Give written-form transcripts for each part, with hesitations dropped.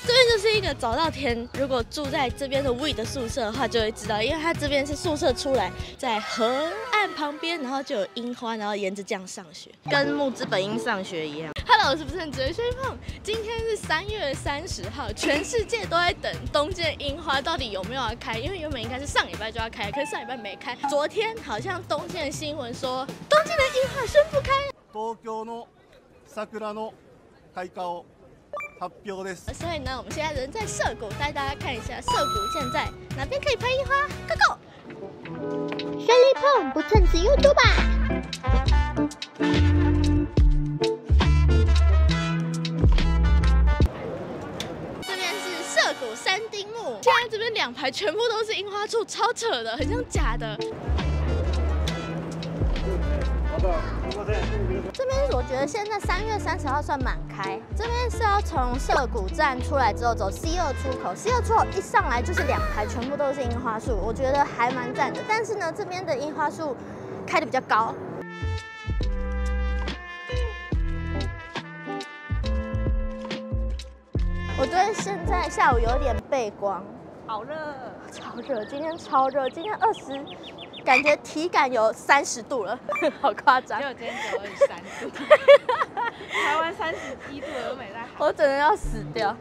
这边就是一个早稻田，如果住在这边的 We 的宿舍的话，就会知道，因为它这边是宿舍出来，在河岸旁边，然后就有樱花，然后沿着这样上学，跟木之本樱上学一样。Hello， 我是不是很哲学胖？今天是3月30号，全世界都在等东京的樱花到底有没有要开，因为原本应该是上礼拜就要开，可是上礼拜没开。昨天好像东京的新闻说，东京的樱花宣布开。 東京の桜の開花を発表です。 所以呢，我们现在人在涩谷，带大家看一下涩谷现在哪边可以拍樱花 ，Go Go！ 学力碰不蹭死 YouTube 吧。 这边是涩谷三丁目，现在这边2排全部都是樱花树，超扯的，很像假的。这边我觉得现在3月30号算满开，这边是要从涩谷站出来之后走 C2 出口，C2 出口一上来就是2排全部都是樱花树，我觉得还蛮赞的。但是呢，这边的樱花树开得比较高。我觉得现在下午有点背光， 好热， 超热，今天超热，今天20。感觉体感有30度了，好夸张。 结果今天只有23度，台湾31度了都没在好。 我真的要死掉。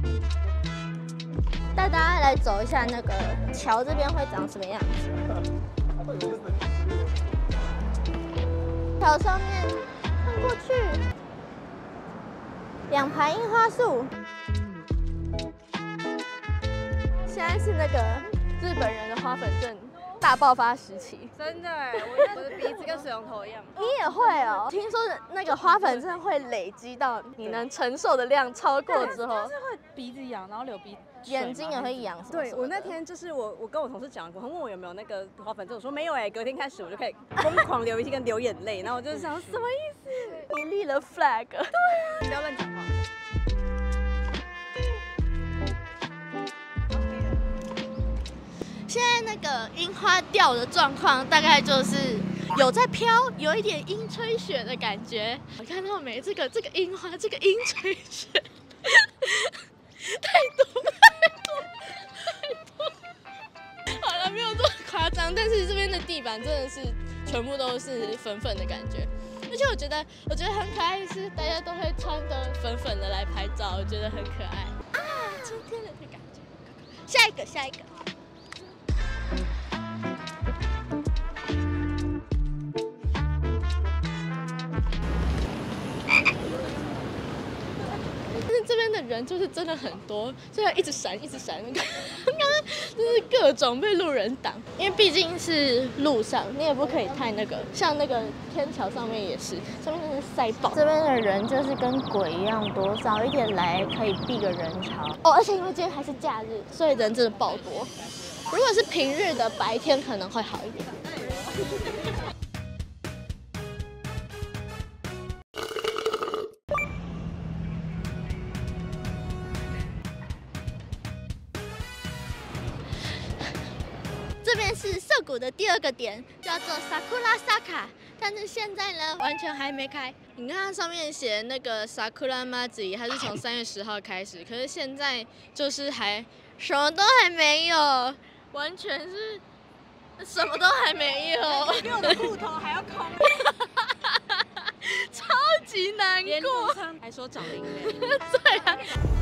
带大家来走一下那个桥，这边会长什么样子？桥上面看过去，2排樱花树。现在是那个日本人的花粉症大爆发时期， 真的哎，我的鼻子跟水龙头一样。 你也会哦？听说那个花粉症会累积到你能承受的量超过之后， 就是会鼻子痒，然后流鼻水， 眼睛也会痒。 对，我那天就是我跟我同事讲过，他问我有没有那个花粉症，我说没有哎，隔天开始我就可以疯狂流鼻涕跟流眼泪，然后我就想什么意思？ 你立了 flag。对啊， 不要乱讲话。 现在那个樱花掉的状况，大概就是有在飘，有一点阴吹雪的感觉。我看到没？这个樱花，这个阴吹雪，太多。好了，没有这么夸张，但是这边的地板真的是全部都是粉粉的感觉。而且我觉得很可爱，是大家都会穿的粉粉的来拍照，我觉得很可爱啊，春天的感觉。下一个。这边的人就是真的很多，所以一直闪。刚刚就是各种被路人挡，因为毕竟是路上，你也不可以太那个。像那个天桥上面也是，上面真是塞爆。这边的人就是跟鬼一样多，早一点来可以避个人潮哦。而且因为今天还是假日，所以人真的爆多。如果是平日的白天，可能会好一点。这边是涩谷的第2个点，叫做 Sakura Saka， 但是现在呢完全还没开。你看它上面写那个 Sakura Matsuri， 它是从3月10号开始，可是现在就是还什么都还没有，完全是什么都还没有。 比我的裤头还要空， 超级难过。 还说长零嘞。 对啊。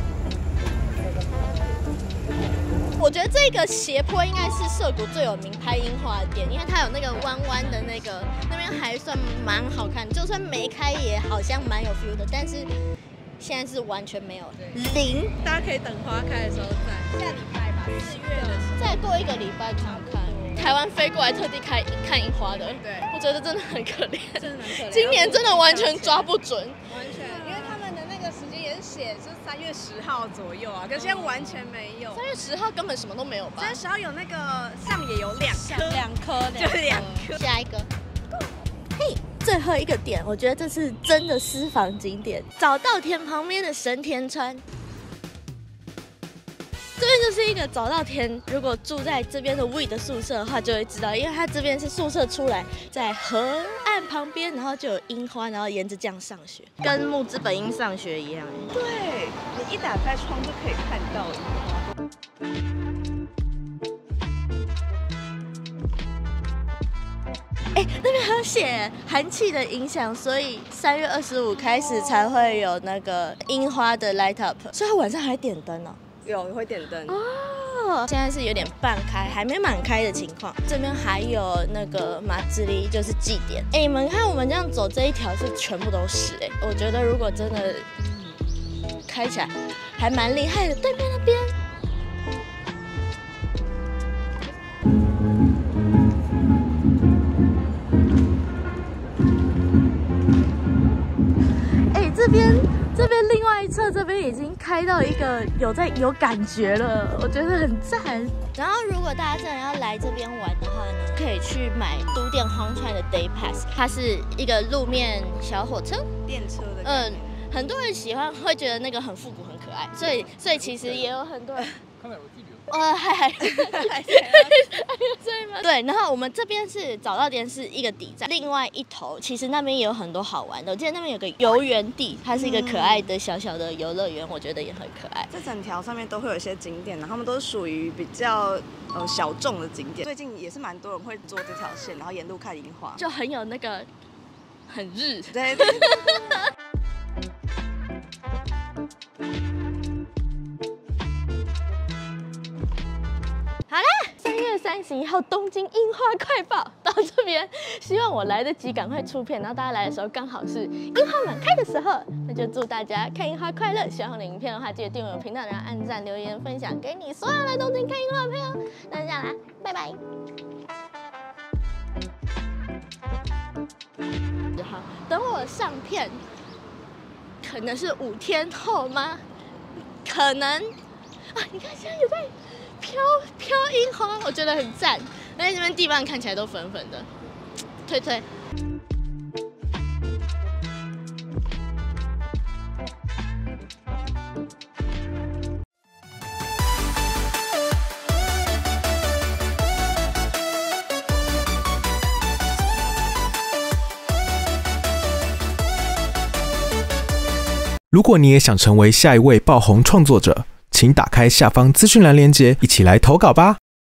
我觉得这个斜坡应该是涩谷最有名拍樱花的点，因为它有那个弯弯的那边还算蛮好看，就算没开也好像蛮有 feel 的，但是现在是完全没有0， 大家可以等花开的时候再。下礼拜吧，4月的时候。 再过1个礼拜看看。台湾飞过来特地看樱花的， 对， 我觉得真的很可怜， 真的很可怜。 今年真的完全抓不准， 完全，因为他们的那个时间也是写是3月10号左右啊，可是现在完全没有。 3月10号根本什么都没有吧？ 3月10号有那个上野有2颗，就2颗。 下一个，嘿，最后一个点，我觉得这是真的私房景点，早稻田旁边的神田川。这边就是一个早稻田，如果住在这边的 We 的宿舍的话，就会知道，因为它这边是宿舍出来，在河岸岸旁边，然后就有樱花，然后沿着这样上学，跟木之本樱上学一样。 对，你一打开窗就可以看到樱花。 那边还有写寒气的影响，所以3月25开始才会有那个樱花的 light up， 所以它晚上还点灯哦。 有会点灯哦，现在是有点半开，还没满开的情况。这边还有那个马自力，就是祭典。你们看我们这样走这一条是全部都是我觉得如果真的开起来，还蛮厉害的。对面那边。这边另外一侧这边已经开到一个有感觉了，我觉得很赞。然后如果大家真的要来这边玩的话呢，可以去买都电荒川的 Day Pass， 它是一个路面小火车、 电车的。 很多人喜欢，会觉得那个很复古、很可爱，所以其实也有很多人。嗨，对，然后我们这边是早稻田是一个底站，另外一头其实那边也有很多好玩的。我记得那边有个游园地，它是一个可爱的小小的游乐园，我觉得也很可爱。 这整条上面都会有一些景点，然后它们都是属于比较小众的景点。最近也是蛮多人会坐这条线，然后沿路看樱花， 就很有那个很日。 对。 好啦，3月31号东京樱花快报到这边，希望我来得及赶快出片，然后大家来的时候刚好是樱花满开的时候，那就祝大家看樱花快乐。喜欢我的影片的话，记得订阅我频道，然后按赞、留言、分享给你所有来东京看樱花的朋友。那就这样啦，拜拜。好，等我上片，可能是5天后吗？可能啊，你看现在有在飘樱花，我觉得很赞。而且这边地板看起来都粉粉的，推。 如果你也想成为下一位爆红创作者，请打开下方资讯栏连结，一起来投稿吧。